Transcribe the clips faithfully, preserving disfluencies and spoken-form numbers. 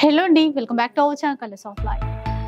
Hello అండి, welcome back to our channel Colours of Life.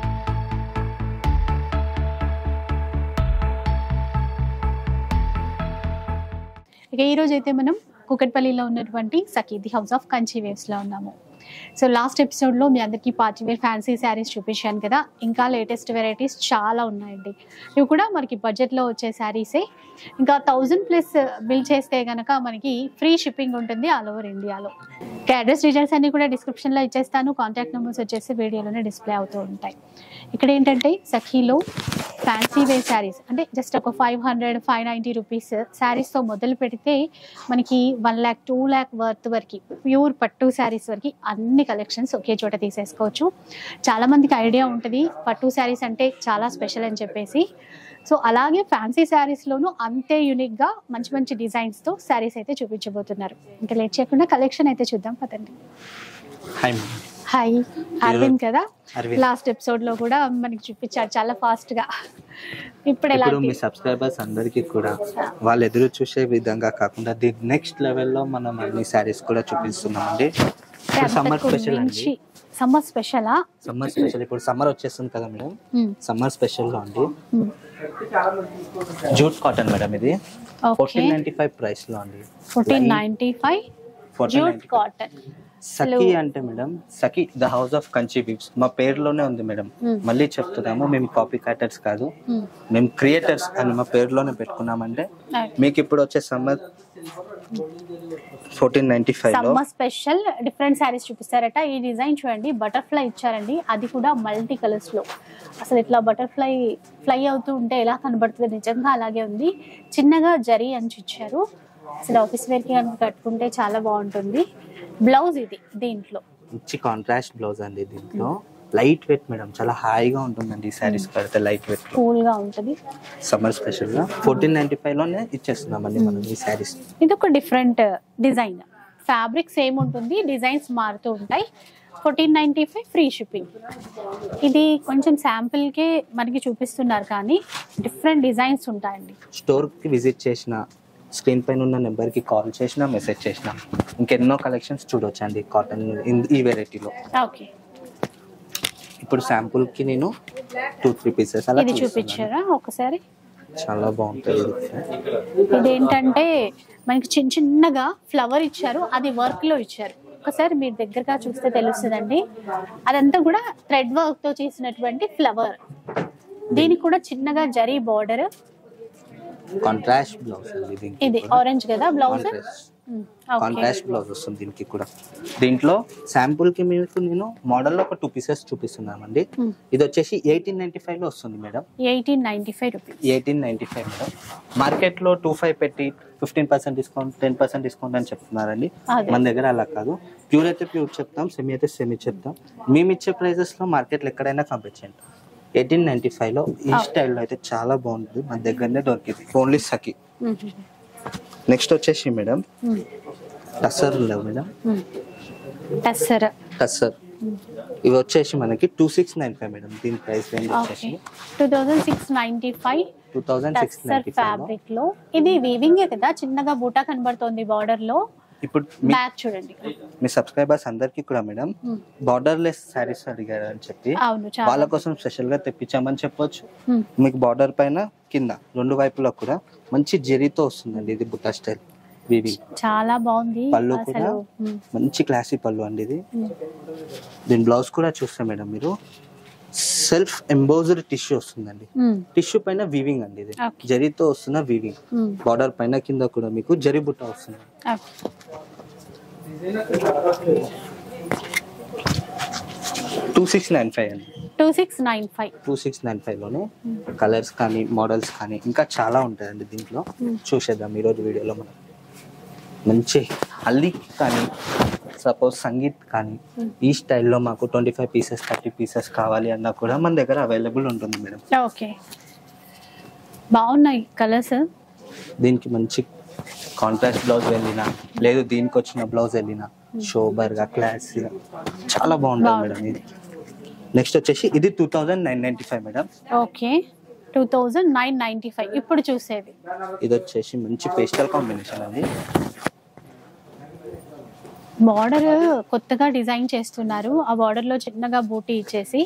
ఇక ఈరోజు అయితే మనం కూకట్పల్లిలో ఉన్నటువంటి Sakhi the house of Kanchi వేవ్స్లో ఉన్నాము. సో లాస్ట్ ఎపిసోడ్లో మీ అందరికీ పార్టీ వేర్ ఫ్యాన్సీ శారీస్ చూపించాను కదా, ఇంకా లేటెస్ట్ వెరైటీస్ చాలా ఉన్నాయండి. ఇవి కూడా మనకి బడ్జెట్లో వచ్చే శారీసే. ఇంకా థౌజండ్ ప్లస్ బిల్ చేస్తే కనుక మనకి ఫ్రీ షిప్పింగ్ ఉంటుంది ఆల్ ఓవర్ ఇండియాలో. అడ్రస్ డీటెయిల్స్ అన్ని కూడా డిస్క్రిప్షన్లో ఇచ్చేస్తాను. కాంటాక్ట్ నెంబర్స్ వచ్చేసి వీడియోలోనే డిస్ప్లే అవుతూ ఉంటాయి. ఇక్కడ ఏంటంటే సఖీలో ఫ్యాన్సీ వేర్ శారీస్ అంటే జస్ట్ ఒక five hundred five ninety rupees శారీస్తో మొదలు పెడితే మనకి one lakh two lakh worth వరకు ప్యూర్ పట్టు శారీస్ వరకు అన్ని కలెక్షన్స్ ఒకే చోట తీసేసుకోవచ్చు. చాలామందికి ఐడియా ఉంటుంది పట్టు శారీస్ అంటే చాలా స్పెషల్ అని చెప్పేసి. సో అలాగే ఫ్యాన్సీ శారీస్లోనూ అంతే యూనిక్గా మంచి మంచి డిజైన్స్తో శారీస్ అయితే చూపించబోతున్నారు. ఇంకా లేట్ చేయకుండా కలెక్షన్ అయితే చూద్దాం పదండి. హాయ్ అరవింద్ కదా, లాస్ట్ ఎపిసోడ్ లో కూడా మనకి చూపించారు చాలా ఫాస్ట్ గా. ఇప్పుడు ఎలా మీ సబ్స్క్రైబర్స్ అందరికీ కూడా వాళ్ళు ఎదురు చూసే విధంగా కాకుండా ది నెక్స్ట్ లెవెల్లో మనం అన్ని సారీస్ కూడా చూపిస్తున్నామండి. సమ్మర్ స్పెషల్ అండి. సమ్మర్ స్పెషలా? సమ్మర్ స్పెషల్ ఇప్పుడు సమ్మర్ వచ్చేస్తుంది కదా మేడం, సమ్మర్ స్పెషల్ లో అండి జూట్ కాటన్ మేడం, ఇది ఫోర్టీన్ నైన్టీ ఫైవ్ ప్రైస్ లో అండి. Fourteen ninety five jute cotton. Sakhi అంటే madam, Sakhi the house of Kanchi weaves మా పేరులోనే ఉంది మేడం. మళ్ళీ చెప్తున్నాము, మేము కాపీ క్యాటర్స్ కాదు, మేము క్రియేటర్స్ అని మా పేరులోనే పెట్టుకున్నామంటే మీకు ఇప్పుడు వచ్చే summer fourteen ninety five summer special different sarees చూపిస్తారట. ఈ డిజైన్ చూడండి, బటర్ఫ్లై ఇచ్చారండి, అది కూడా మల్టీ కలర్స్ లో. అసలు ఇట్లా బటర్ఫ్లై ఫ్లై అవుతూ ఉంటే ఎలా కనబడుతుంది, నిజంగా అలాగే ఉంది. చిన్నగా జరీ అంచు ఇచ్చారు. అసలు ఆఫీస్ వేర్ కి కనుక కట్టుకుంటే చాలా బాగుంటుంది. బ్లౌజ్ ఇది దీంట్లో మంచి కాంట్రాస్ట్ బ్లౌజ్ అండి. దీంట్లో లైట్ వెయిట్ మేడం, చాలా హాయిగా ఉంటుందండి ఈ సారీస్ కడితే. లైట్ వెయిట్ కూల్ గా ఉంటుంది. సమ్మర్ స్పెషల్ గా ఫోర్టీన్ నైన్టీ ఫైవ్ లోనే ఇచ్చేస్తున్నామండి మనం ఈ సారీస్. ఇది ఒక డిఫరెంట్ డిజైన్, ఫ్యాబ్రిక్ సేమ్ ఉంటుంది, డిజైన్స్ మారుతూ ఉంటాయి. Fourteen ninety five free shipping. ఇది కొంచెం శాంపుల్ కే మనకి చూపిస్తున్నారు కానీ డిఫరెంట్ డిజైన్స్ ఉంటాయండి. స్టోర్ కి విజిట్ చేసిన, స్క్రీన్ పైన ఉన్న నెంబర్ కి కాల్ చేసినా మెసేజ్ చేసినా ఇంకెన్నో కలెక్షన్స్ చూడొచ్చండి కాటన్ ఈ వెరైటీలో. ఓకే, ఇప్పుడు శాంపుల్ కి నేను టూ త్రీ పీసెస్ అలా ఇది చూపించారా ఒకసారి? చాలా బాగుంటుంది. ఇదేంటంటే మనకి చిన్న చిన్నగా ఫ్లవర్ ఇచ్చారు, అది వర్క్ లో ఇచ్చారు. ఒకసారి మీరు దగ్గరగా చూస్తే తెలుస్తుందండి, అదంతా కూడా థ్రెడ్ వర్క్ తో చేసినటువంటి ఫ్లవర్. దీనికి కూడా చిన్నగా జరీ బార్డర్. కాంట్రాస్ట్ బ్లౌజ్ అండి. ఇది ఆరెంజ్ కదా బ్లౌజ్, కాంట్రాస్ట్ బ్లౌజ్ వస్తుంది దీనికి కూడా. దీంట్లో శాంపుల్ కి మీకు నేను మోడల్ లో ఒక టూ పీసెస్ చూపిస్తున్నామండి. ఇది వచ్చేసి ఎయిటీన్ నైన్టీ ఫైవ్ లో వస్తుంది madam. Eighteen ninety five rupees. Eighteen ninety five madam. Market లో టూ ఫైవ్ పెట్టి fifteen percent discount, ten percent discount అని చెప్తున్నారండి. మన దగ్గర అలా కాదు, ప్యూర్ అయితే ప్యూర్ చెప్తాం, సెమీ అయితే సెమీ చెప్తాం. మేము ఇచ్చే ప్రైజెస్ లో మార్కెట్ లో ఎక్కడైనా కంపేర్ చేయండి. ఎయిటీన్ నైన్టీ ఫైవ్ లో ఈ స్టైల్లో అయితే చాలా బాగుంటుంది, మన దగ్గరనే దొరికింది. ఓన్లీ సఖీ. నెక్స్ట్ వచ్చేసి మేడం టస్సర్ లేవు మేడం, టస్సర్ టస్సర్ ఇవి వచ్చేసి మనకి two six nine five madam. దీని ప్రైస్ రేంజ్ వచ్చేసి two thousand six ninety five two thousand six ninety fabric లో. ఇది వీవింగ్ కదా, చిన్నగా బూటా కనబడుతోంది బార్డర్ లో. ఇప్పుడు బ్యాక్ చూడండి, మీ సబ్స్క్రైబర్స్ అందరికి కూడా మేడం బార్డర్ లెస్ సారీస్ అడిగారు అని చెప్పి వాళ్ళ కోసం స్పెషల్ గా తెప్పించామని చెప్పొచ్చు. మీకు బార్డర్ పైన కింద రెండు వైపులా కూడా మంచి జెరీతో వస్తుందండి. ఇది బుట్టా స్టైల్ వీవింగ్, చాలా బాగుంది. పళ్ళు కూడా మంచి క్లాసీ పళ్ళు అండి ఇది. దీని బ్లౌజ్ కూడా చూస్తే మేడం మీరు సెల్ఫ్ ఎంబోజ్డ్ టిష్యూ వస్తుందండి. టిష్యూ పైన వీవింగ్ అండి, ఇది జరీతో వస్తున్న వీవింగ్. బార్డర్ పైన కింద కూడా మీకు జరీ బుట్ట వస్తుంది. టూ సిక్స్ నైన్ ఫైవ్ అండి. Two six nine five two six nine five లోనే కలర్స్ కానీ మోడల్స్ కానీ ఇంకా చాలా ఉంటాయండి దీంట్లో. చూసేద్దాం ఈరోజు వీడియోలో. మనం మంచి హల్దీ కానీ సపోజ్ సంగీత్ కానీ ఈ స్టైల్లో మాకు twenty five pieces thirty pieces కావాలి అన్నా కూడా మన దగ్గర అవైలబుల్ ఉంటుంది మేడం. ఓకే, బాగున్నాయి కలర్స్. దీనికి మంచి కాంట్రాస్ట్ బ్లౌజ్ వెళ్ళినా లేదు దీనికి వచ్చిన బ్లౌజ్ వెళ్ళినా షోబర్గా క్లాసీగా చాలా బాగుంటుంది మేడం ఇది. నెక్స్ట్ వచ్చేసి ఇది two thousand nine ninety five madam. Okay, two thousand nine ninety five ఇప్పుడు చూసేది. ఇది వచ్చేసి మంచి పేస్టల్ కాంబినేషన్ అండి. బార్డర్ కొత్తగా డిజైన్ చేస్తున్నారు. ఆ బార్డర్ లో చిన్నగా బూటీ ఇచ్చేసి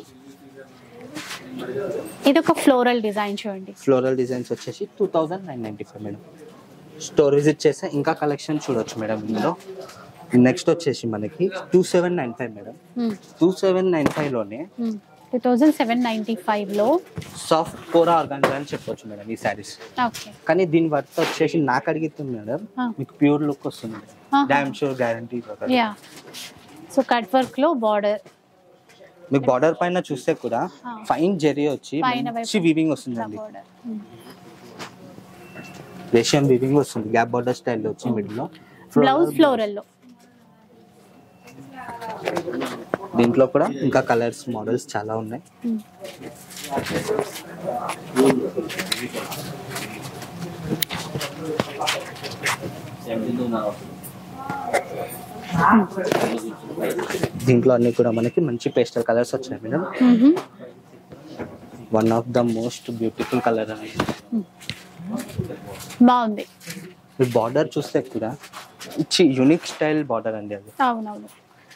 ఇది ఒక ఫ్లోరల్ డిజైన్ చూడండి. ఫ్లోరల్ డిజైన్స్ వచ్చేసి two thousand nine ninety five madam. Store visit చేస్తే ఇంకా కలెక్షన్ చూడొచ్చు మేడం ఇందులో. నెక్స్ట్ వచ్చేసి మనకి two seven nine five madam. Two seven nine five లోనే two thousand seven ninety five లో సాఫ్ట్ కోరా ఆర్గాన్జా అని చెప్పొచ్చు మేడం ఈ శారీస్. కానీ దీని వర్త్ వచ్చేసి నాకు అడిగితే మేడం మీకు ప్యూర్ లుక్ వస్తుంది, damn sure guarantee. So cut work లో బార్డర్ మీకు బార్డర్ పైన చూస్తే కూడా ఫైన్ జెరీ వచ్చి మంచి వీవింగ్ వస్తుందండి. రేషియం వీవింగ్ వస్తుంది, గ్యాప్ బార్డర్ స్టైల్ వచ్చి మిడిల్ లో. బ్లౌజ్ ఫ్లోరల్ లో. దీంట్లో కూడా ఇంకా కలర్స్ మోడల్స్ చాలా ఉన్నాయి. దీంట్లో అన్ని కూడా మనకి మంచి పేస్టల్ కలర్స్ వచ్చాయి madam. One of the most beautiful colour అనేది బాగుంది. బార్డర్ చూస్తే కూడా యూనిక్ స్టైల్ బార్డర్ అండి అది. అవునవును.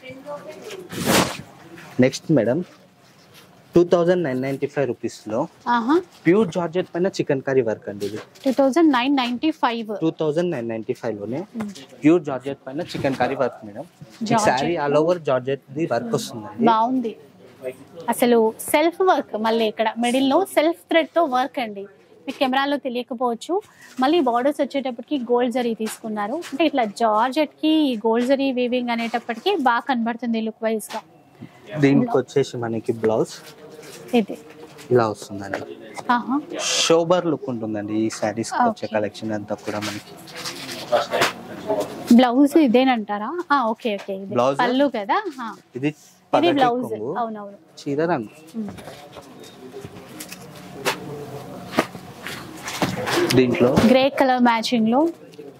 Next madam two thousand nine ninety five rupees లో ప్యూర్ జార్జెట్ పైన చికెన్ కర్రీ వర్క్ అండి ఇది. Two thousand nine ninety five two thousand nine ninety five లోనే ప్యూర్ జార్జెట్ పైన chikankari work madam. Saree all over georgette the work వస్తుందండి. బాగుంది అసలు. Self work మళ్ళీ ఇక్కడ మిడిల్ లో సెల్ఫ్ థ్రెడ్ తో వర్క్ అండి. మీకు కెమెరాలో తెలియకపోవచ్చు. మళ్ళీ బార్డర్స్ వచ్చేటప్పటికి గోల్డ్ జరీ తీసుకున్నారు. అంటే ఇట్లా జార్జెట్ కి గోల్డ్ జరీ వీవింగ్ అనేటప్పటికి బాగా కనబడుతుంది లుక్ వైజ్ గా. దీనికి వచ్చేసి మనకి బ్లౌజ్ ఇది ఇలా వస్తుందండి. షోబర్ లుక్ ఉంటుందండి ఈ సారీస్ వచ్చే కలెక్షన్ అంతా కూడా మనకి. బ్లౌజ్ ఇదేనంటారా? Okay okay. బ్లౌజ్ పళ్ళు కదా. ఇది ఇది బ్లౌజ్. అవునవును. చీర రంగు. దీంట్లో గ్రే కలర్ మ్యాచింగ్ లో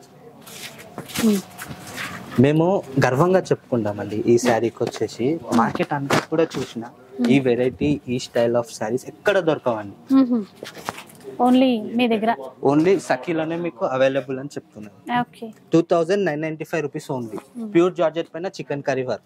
మేము గర్వంగా చెప్పుకుంటామండి ఈ శారీకి వచ్చేసి. మార్కెట్ అంతా కూడా చూసిన ఈ వెరైటీ ఈ స్టైల్ ఆఫ్ శారీస్ ఎక్కడ దొరకవండి. ఓన్లీ మీ దగ్గర ఓన్లీ సఖీలోనే మీకు అవైలబుల్ అని చెప్తున్నాను. Two thousand nine ninety five rupees only. Pure georgette పైన చికెన్ కర్రీ వర్క్.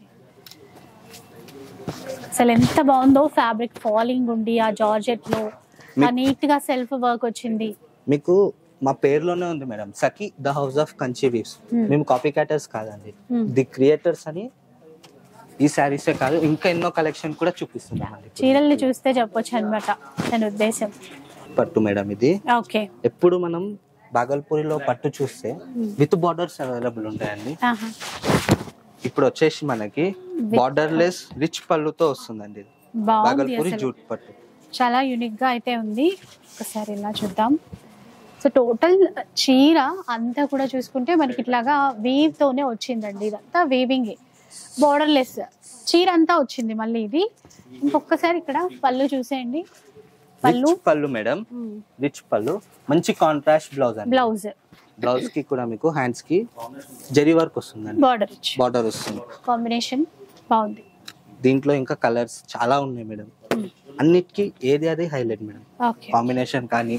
అసలు ఎంత బాగుందో ఫ్యాబ్రిక్ ఫాలింగ్ ఉండి ఆ జార్జెట్ లో నీట్ గా సెల్ఫ్ వర్క్ వచ్చింది. మీకు మా పేరులోనే ఉంది madam, Sakhi the house of Kanchi weaves. మేము కాపీ క్యాటర్స్ కాదండి, ది క్రియేటర్స్ అని. ఈ శారీసే కాదు ఇంకా ఎన్నో కలెక్షన్ కూడా చూపిస్తున్నాం. చీరల్ని చూస్తే చెప్పొచ్చు అనమాట దాని ఉద్దేశం. పట్టు మేడం ఇది. ఓకే. ఎప్పుడు మనం బాగల్పూరిలో పట్టు చూస్తే విత్ బార్డర్స్ అవైలబుల్ ఉంటాయండి. ఇప్పుడు వచ్చేసి మనకి బార్డర్ లెస్ రిచ్ పళ్ళుతో వస్తుందండి బాగల్పూరి జూట్ పట్టు. చాలా యూనిక్ గా అయితే ఉంది. ఒకసారి ఇలా చూద్దాం. సో టోటల్ చీర అంతా కూడా చూసుకుంటే మనకి ఇట్లాగా వీవ్ తోనే వచ్చిందండి. ఇదంతా వీవింగ్, బోర్డర్ లెస్ చీర అంతా వచ్చింది. మళ్ళీ ఇది ఇంకొకసారి ఇక్కడ పళ్ళు చూసేయండి. పళ్ళు పళ్ళు మేడం రిచ్ పళ్ళు, మంచి కాంట్రాస్ట్ బ్లౌజ్. బ్లౌజ్ బ్లౌజ్ కి కూడా మీకు హ్యాండ్స్ కి జరీ వర్క్ వస్తుందండి. బార్డర్ బార్డర్ వస్తుంది. కాంబినేషన్ బాగుంది. దీంట్లో ఇంకా కలర్స్ చాలా ఉన్నాయి మేడం. అన్నిటికీ ఏది అది హైలైట్ మేడం. కాంబినేషన్ కానీ.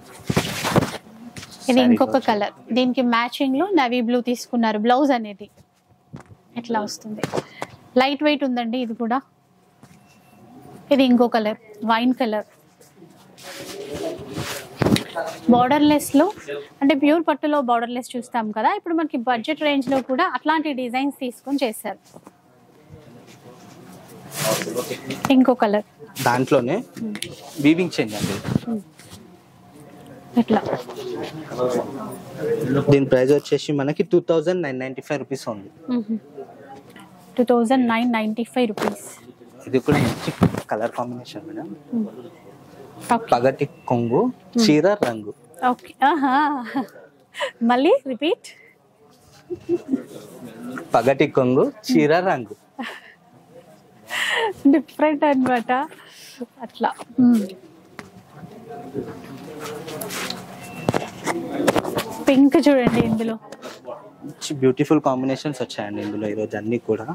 ఇది ఇంకొక కలర్, దీనికి మ్యాచింగ్ లో నవీ బ్లూ తీసుకున్నారు. బ్లౌజ్ అనేది ఎట్లా వస్తుంది, లైట్ వెయిట్ ఉందండి. ఇది కూడా ఇది ఇంకో కలర్, వైన్ కలర్. బార్డర్లెస్ లో అంటే ప్యూర్ పట్టులో బార్డర్లెస్ చూస్తాం కదా, ఇప్పుడు మనకి బడ్జెట్ రేంజ్ లో కూడా అట్లాంటి డిజైన్స్ తీసుకొని చేశారు. ఇంకో కలర్, దాంట్లోనే వీవింగ్ చేంజ్ అండి. ఇట్లా దీని ప్రైస్ వచ్చేసి మనకి two thousand nine ninety five rupees ఉంది. Two thousand nine ninety five rupees. ఇది కూడా మంచి కలర్ కాంబినేషన్ మేడం. పగటి కొంగు చీర రంగు. ఓకే, మళ్ళీ రిపీట్. పగటి కొంగు చీర రంగు డిఫరెంట్ అన్నమాట. అట్లా పింక్ చూడండి, ఇందులో బ్యూటిఫుల్ కాంబినేషన్స్ వచ్చాయండి ఇందులో ఈరోజు అన్ని కూడా.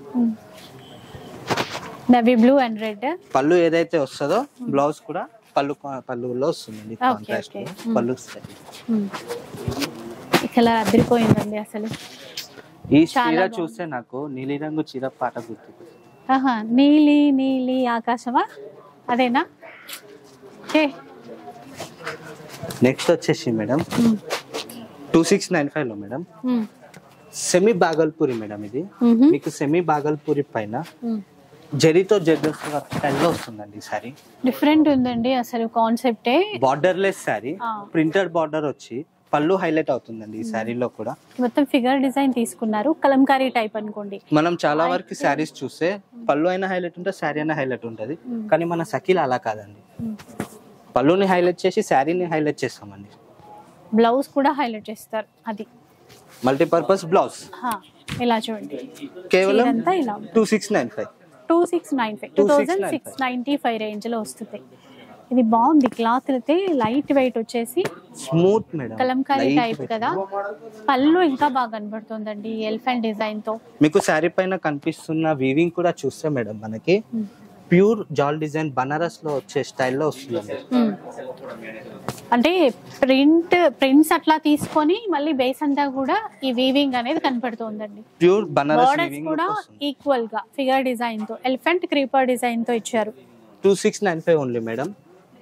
Navy blue and red. Pallu ఏదైతే వస్తుందో బ్లౌజ్ కూడా పళ్ళు పళ్ళులో వస్తుంది. కాంట్రాస్ట్ పళ్ళు ఈ కలర్ అదిరిపోయిందండి అసలు. ఈ చీర చూస్తే నాకు నీలి రంగు చీర పాట గుర్తు. ఆహా, నీలి నీలి ఆకాశమా, అదేనా? ఓకే. నెక్స్ట్ వచ్చేసి madam two six nine five లో మేడం సెమీ బాగల్పూరి మేడం. ఇది మీకు సెమీ బాగల్పూరి పైన జరీతో జర్దోసి వర్క్ స్టైల్లో వస్తుందండి సారీ. డిఫరెంట్ ఉందండి అసలు కాన్సెప్టే. Borderless saree, printed border వచ్చి పళ్ళు హైలైట్ అవుతుందండి ఈ శారీలో కూడా. మొత్తం ఫిగర్ డిజైన్ తీసుకున్నారు, కలంకారీ టైప్ అనుకోండి. మనం చాలా వరకు శారీస్ చూస్తే పళ్ళు అయినా హైలైట్ ఉంటుంది, శారీ అయినా హైలైట్ ఉంటుంది. కానీ మన సఖీలో అలా కాదండి, పళ్ళుని హైలైట్ చేసి శారీని హైలైట్ చేస్తామండి. బ్లౌజ్ కూడా హైలైట్ చేస్తారు, అది మల్టీపర్పస్ బ్లౌజ్. ఇలా చూడండి, కేవలం two six nine five two six nine five two thousand six ninety five range లో వస్తుంది. ఇది బాగుంది, క్లాత్ అయితే లైట్ వెయిట్ వచ్చేసి స్మూత్ మేడం, కలంకారీ టైప్ కదా. పళ్ళు ఇంకా బాగా కనబడుతుందండి ఎలిఫెంట్ డిజైన్ తో. మీకు శారీ పైన కనిపిస్తున్న వీవింగ్ కూడా చూస్తే మేడం మనకి ప్యూర్ జాల్ డిజైన్ బనారస్ లో వచ్చే స్టైల్లో వస్తుంది. అంటే ప్రింట్ ప్రింట్స్ అట్లా తీసుకొని మళ్ళీ బేస్ అంతా కూడా ఈ వీవింగ్ అనేది కనపడుతుందండి. ప్యూర్ బనారస్ బోర్డర్స్ కూడా ఈక్వల్ గా ఫిగర్ డిజైన్ తో, ఎలిఫెంట్ క్రీపర్ డిజైన్ తో ఇచ్చారు. Two six nine five only madam.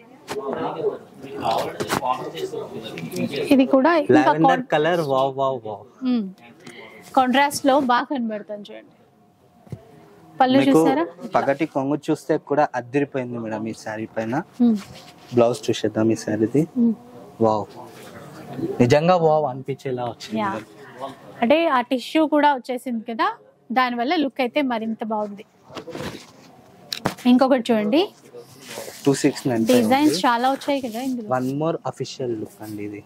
ఇది కూడా lavender colour, wow wow wow, contrast లో బాగా కనబడుతుంది చూడండి. పళ్ళు చూసారా, పగటి కొంగు చూస్తే కూడా అదిరిపోయింది మేడం ఈ శారీ పైన. బ్లౌజ్ చూసేద్దాం ఈ శారీది. వావ్, నిజంగా వావ్ అనిపించేలా వచ్చింది. అంటే ఆ టిష్యూ కూడా వచ్చేసింది కదా, దానివల్ల లుక్ అయితే మరింత బాగుంది. ఇంకొకటి చూడండి, టూ సిక్స్ నైన్ డిజైన్స్ చాలా వచ్చాయి కదా ఇందులో. వన్ మోర్ అఫీషియల్ లుక్ అండి ఇది.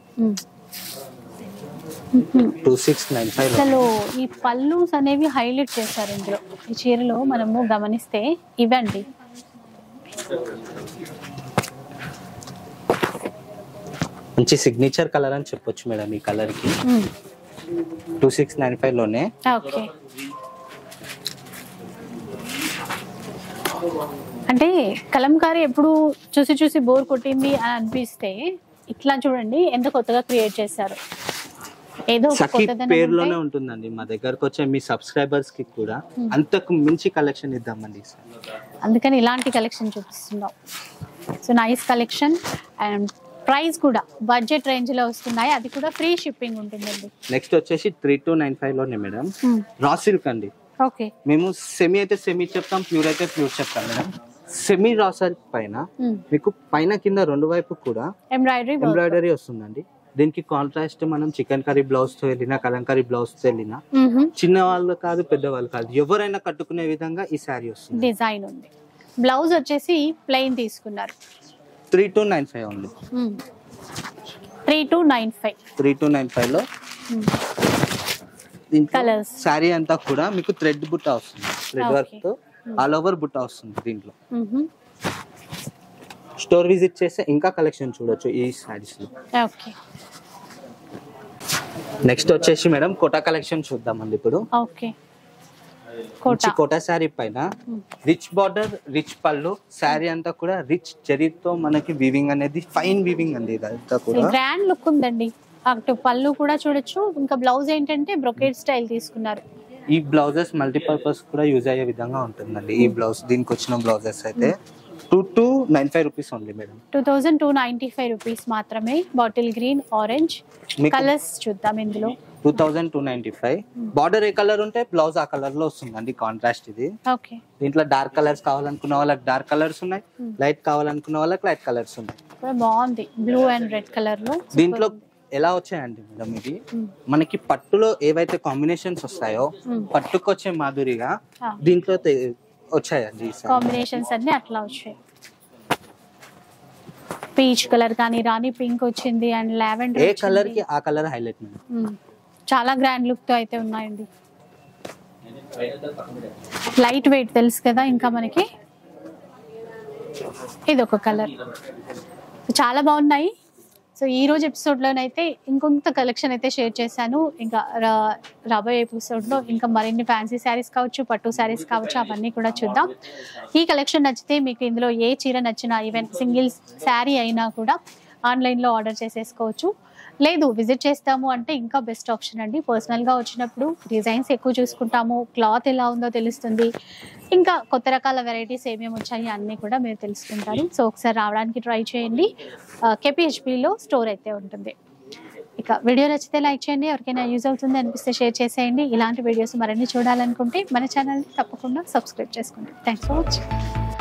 టూ సిక్స్ నైన్ ఫైవ్ అసలు ఈ పల్లూస్ అనేవి హైలైట్ చేశారు ఇందులో. ఈ చీరలో మనము గమనిస్తే ఇవండి, మంచి సిగ్నేచర్ కలర్ అని చెప్పొచ్చు మేడం ఈ కలర్ కి. టూ సిక్స్ నైన్ ఫైవ్ లోనే. ఓకే, అంటే కలంకారీ ఎప్పుడు చూసి చూసి బోర్ కొట్టింది అని అనిపిస్తే ఇట్లా చూడండి ఎంత కొత్తగా క్రియేట్ చేశారు. ఏదో సఖీ పేరులోనే ఉంటుందండి. మా దగ్గరకు వచ్చే మీ సబ్స్క్రైబర్స్ కి కూడా అంతకు మించి కలెక్షన్ ఇద్దామండి, అందుకని ఇలాంటి కలెక్షన్ చూపిస్తున్నాం. So nice collection and price కూడా బడ్జెట్ రేంజ్ లో వస్తున్నాయి, అది కూడా ఫ్రీ షిప్పింగ్ ఉంటుందండి. నెక్స్ట్ వచ్చేసి త్రీ టూ నైన్ ఫైవ్ లోనే మేడం రా సిల్క్ అండి. ఓకే, మేము సెమీ అయితే సెమీ చెప్తాం, ప్యూర్ అయితే ప్యూర్ చెప్తాం మేడం. సెమీ రా సిల్క్ పైన మీకు పైన కింద రెండు వైపు కూడా ఎంబ్రాయిడరీ ఎంబ్రాయిడరీ వస్తుందండి. దీనికి కాంట్రాస్ట్ మనం చికెన్ కర్రీ బ్లౌజ్ తో వెళ్ళినా, కలంకారీ బ్లౌజ్ తో వెళ్ళినా, చిన్న వాళ్ళు కాదు పెద్ద వాళ్ళు కాదు ఎవరైనా కట్టుకునే విధంగా ఈ శారీ వస్తుంది. డిజైన్ ఉంది. బ్లౌజ్ వచ్చేసి ప్లెయిన్ తీసుకున్నారు. త్రీ టూ నైన్ ఫైవ్ ఉంది. Three two nine five three two nine five లో కలర్స్. శారీ అంతా కూడా మీకు థ్రెడ్ బుట్ట వస్తుంది, థ్రెడ్ వర్క్ తో ఆల్ ఓవర్ బుట్ట వస్తుంది. దీంట్లో స్టోర్ విజిట్ చేస్తే ఇంకా కలెక్షన్ చూడొచ్చు ఈ శారీస్ లో. ఓకే, నెక్స్ట్ వచ్చేసి మేడం కోటా కలెక్షన్ చూద్దామండి ఇప్పుడు. ఓకే, కోటా శారీ పైన రిచ్ బార్డర్, రిచ్ పళ్ళు, శారీ అంతా కూడా రిచ్ జరీతో మనకి వీవింగ్ అనేది ఫైన్ వీవింగ్ అండి. ఇదంతా కూడా గ్రాండ్ లుక్ ఉందండి. అటు పళ్ళు కూడా చూడొచ్చు. ఇంకా బ్లౌజ్ ఏంటంటే బ్రొకేడ్ స్టైల్ తీసుకున్నారు. ఈ బ్లౌజెస్ మల్టీపర్పస్ కూడా యూజ్ అయ్యే విధంగా ఉంటుందండి. ఈ బ్లౌజ్ దీనికి వచ్చిన బ్లౌజెస్ అయితే two two nine five rupees only madam. Two thousand two ninety five rupees మాత్రమే. బాటిల్ గ్రీన్, ఆరెంజ్ కలర్స్ చూద్దాం ఇందులో. Two thousand two ninety five border ఏ కలర్ ఉంటే బ్లౌజ్ ఆ కలర్ లో వస్తుందండి. కాంట్రాస్ట్ ఇది. ఓకే, దీంట్లో డార్క్ కలర్స్ కావాలనుకున్న వాళ్ళకి డార్క్ కలర్స్ ఉన్నాయి, లైట్ కావాలనుకున్న వాళ్ళకి లైట్ కలర్స్ ఉన్నాయి. బాగుంది, బ్లూ అండ్ రెడ్ కలర్ లో. దీంట్లో ఎలా వచ్చాయండి మేడం ఇది మనకి పట్టులో ఏవైతే కాంబినేషన్స్ వస్తాయో పట్టుకొచ్చే మాధురిగా దీంట్లో వచ్చాయండి కాంబినేషన్స్ అన్ని అట్లా వచ్చాయి. పీచ్ కలర్ కానీ రాణి పింక్ వచ్చింది అండ్ లావెండర్. ఏ కలర్ కి ఆ కలర్ హైలైట్ మేడం. చాలా గ్రాండ్ లుక్ తో అయితే ఉన్నాయండి. లైట్ వెయిట్ తెలుసు కదా. ఇంకా మనకి ఇది ఒక కలర్, చాలా బాగున్నాయి. సో ఈ రోజు ఎపిసోడ్లోనైతే ఇంకొంత కలెక్షన్ అయితే షేర్ చేశాను. ఇంకా రాబోయే ఎపిసోడ్లో ఇంకా మరిన్ని ఫ్యాన్సీ శారీస్ కావచ్చు, పట్టు శారీస్ కావచ్చు, అవన్నీ కూడా చూద్దాం. ఈ కలెక్షన్ నచ్చితే మీకు ఇందులో ఏ చీర నచ్చినా, ఈవెన్ సింగిల్ శారీ అయినా కూడా ఆన్లైన్లో ఆర్డర్ చేసేసుకోవచ్చు. లేదు విజిట్ చేస్తాము అంటే ఇంకా బెస్ట్ ఆప్షన్ అండి. పర్సనల్గా వచ్చినప్పుడు డిజైన్స్ ఎక్కువ చూసుకుంటాము, క్లాత్ ఎలా ఉందో తెలుస్తుంది, ఇంకా కొత్త రకాల వెరైటీస్ ఏమేమి వచ్చాయి అన్నీ కూడా మీరు తెలుసుకుంటారు. సో ఒకసారి రావడానికి ట్రై చేయండి. కేపీహెచ్బిలో స్టోర్ అయితే ఉంటుంది. ఇక వీడియో నచ్చితే లైక్ చేయండి, ఎవరికైనా యూజ్ అవుతుంది అనిపిస్తే షేర్ చేసేయండి. ఇలాంటి వీడియోస్ మరిన్ని చూడాలనుకుంటే మన ఛానల్ని తప్పకుండా సబ్స్క్రైబ్ చేసుకోండి. Thanks for watching.